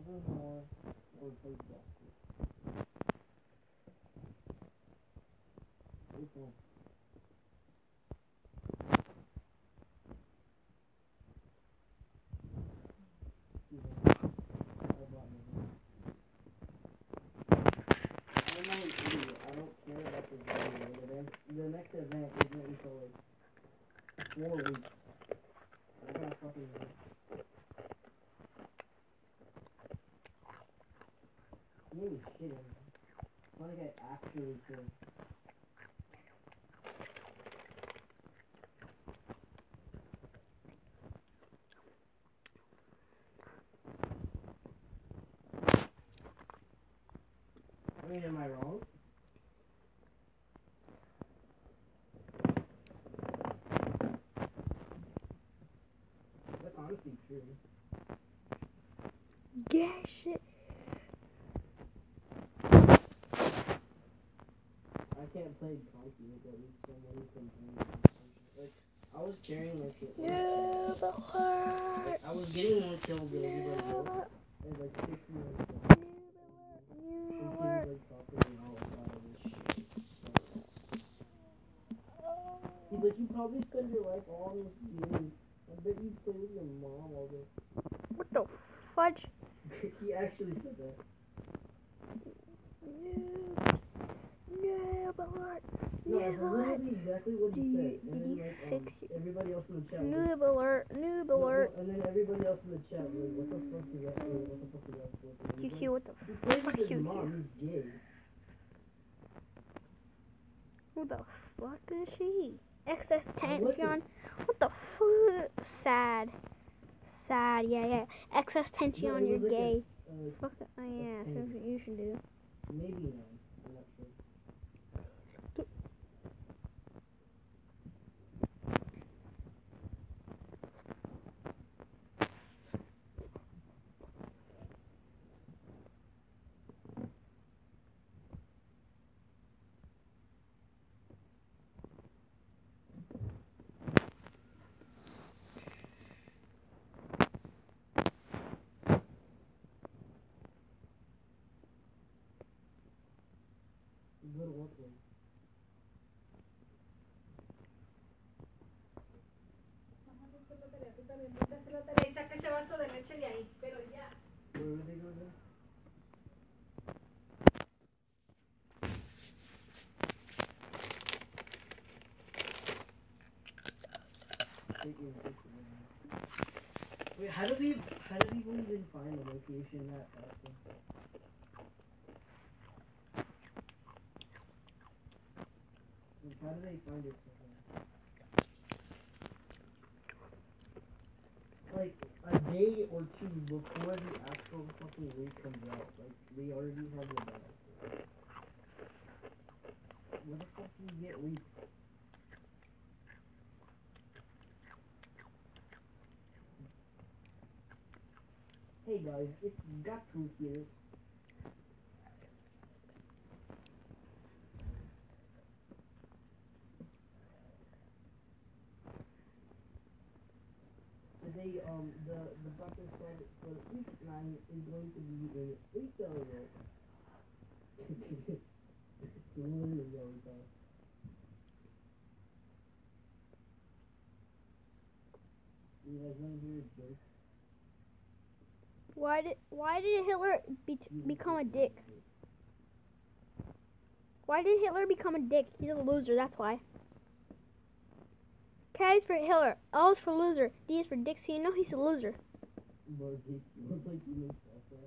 more or play basketball. Which one? I'm not an idiot. I don't care about the video. The next event isn't until like 4 weeks. I gotta fucking know. You ain't shitting. It's not like I actually could. I mean, am I wrong? That's honestly true. Yeah, shit. I can't play Conky with at least someone can play. Like, I was carrying my kill. No, but what? Like, I was getting more kills than everybody else. I had like 60 more kills. Some kid was like talking me all about this shit. He's like, you probably spend your life all in this game. I bet you play with your mom all day. What the fudge? He actually said that. No, but what? No, that's literally exactly what he said. And Did then, you like, fix your everybody else in the chat was like, noob alert? Noob alert. and then everybody else in the chat was like, what the fuck is that? What the fuck is that? QQ, what the He plays fuck with his QQ? mom, he's gay. Who the fuck is she? XS I'm with Tension. What the fuck? Sad. Sad, yeah. XS Tension, No, it you're was like gay. a, Fuck that. Oh, yeah, a that's what you should do. maybe 9. I'm not sure. Go to what one? Y saca ese vaso de leche de ahí, pero ya. Where would they go then? Wait, how do people even find the location that fast? Like, how do they find it so fast? Like, a day or two before the actual fucking week comes out, like, they already have the bag. Where the fuck do you get leaks? Hey guys, it's Gatu here. Today, the doctor said for week 9 is going to be an 8-hour work. You guys want to hear a joke? Why did Hitler become a dick? Why did Hitler become a dick? He's a loser, that's why. K is for Hitler, L is for loser, D is for dick, so you know he's a loser. More dick, like you make stuff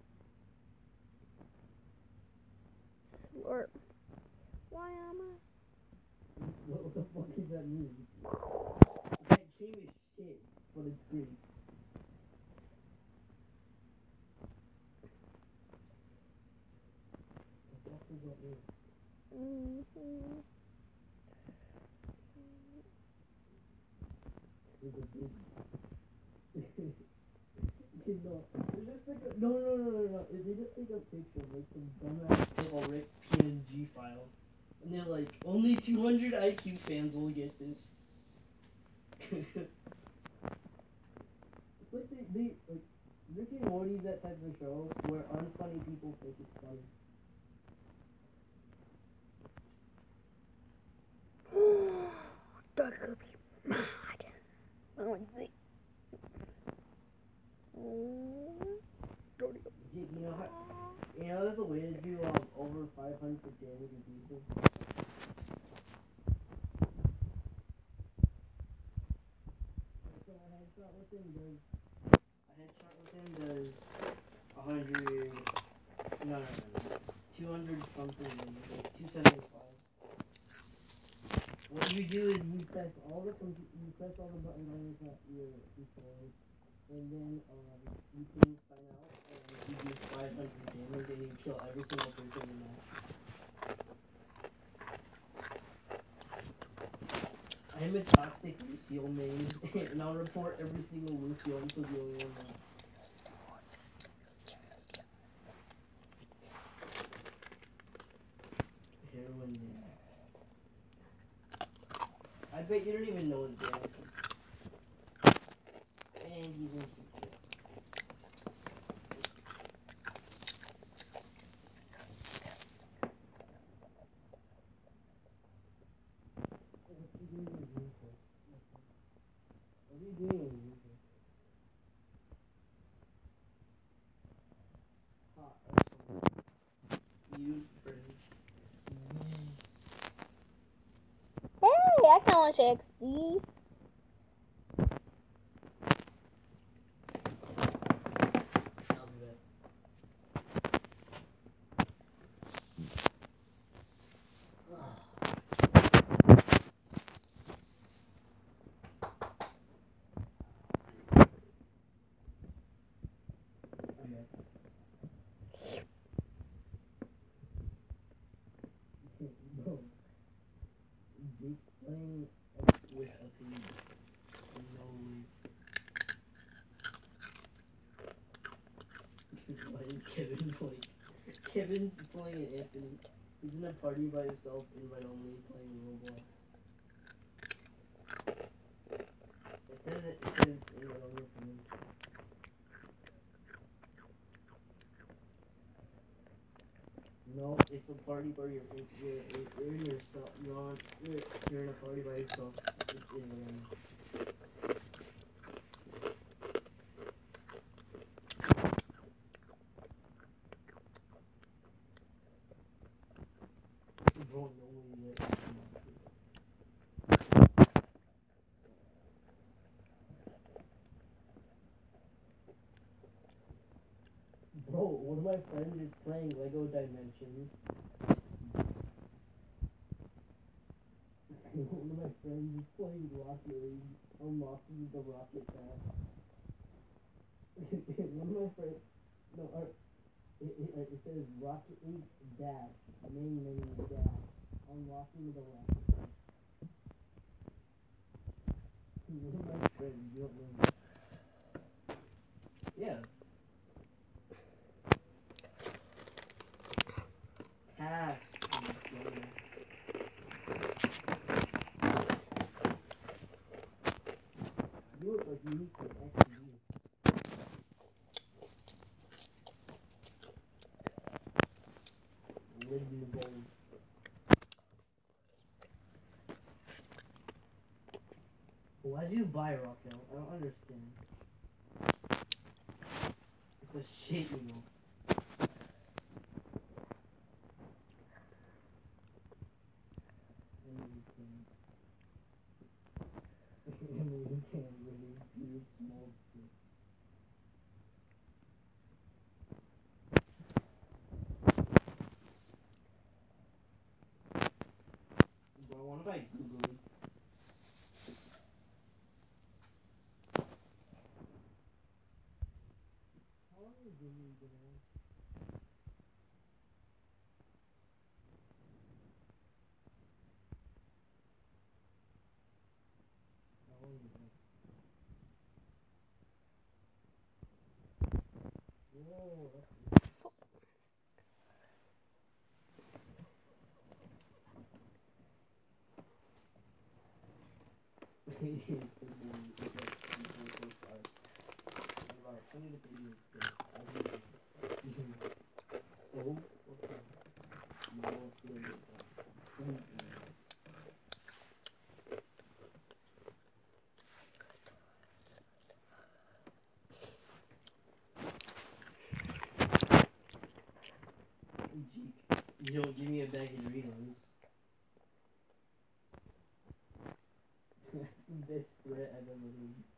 up. Slurp. Why am I? What the fuck does that mean? That game is shit, but it's good. What the fuck does that mean? It's a big. No. If they just take a picture of like some dumbass little Rick PNG file, and they're like, only 200 IQ fans will get this. It's like they like Rick and Morty's that type of show where unfunny people think it's funny. Dark could be mad. Oh, wait. You know there's a way to do over 500 damage in people. So a headshot with him does 100. No, 200 something damage, like 275. What you do is you press all the buttons on your controller, and then you can sign out, and you do 500 damage, and you kill every single person in the match. I'm a toxic Lucio main, and I'll report every single Lucio until the only one left. Heroin Xanax. I bet you don't even know what Xanax is. And he's in the future. What are you doing? You friend. Hey, I can only say XD. I'll be back. I'm back. Bro, Jake's playing with a pig. No way. Why is Kevin playing? Kevin's playing an Anthony. He's in a party by himself, invite only, playing Roblox. It says invite only for me. No, it's a party where you're in yourself. You're in a party by yourself. It's invite only. Bro, no way yet. Bro, one of my friends is playing Lego Dimensions. One of my friends is playing Rocket League, unlocking the rocket path. One of my friends, no, it says Rocket League dash, main menu dash, unlocking the rocket path. One of my friends, you don't know. Yeah. Pass. You look like you need some XD. Live in the bowls. Why do you buy Rocket? I don't understand. It's a shit, you know. You can really do small shit. Bro, I wanna buy Googly. How long is Googly been on? How long is it? Whoa, that's Alright, 20 to 30 minutes good. So fucking small feeling like You don't give me a bag of Doritos. Best spread I've ever heard.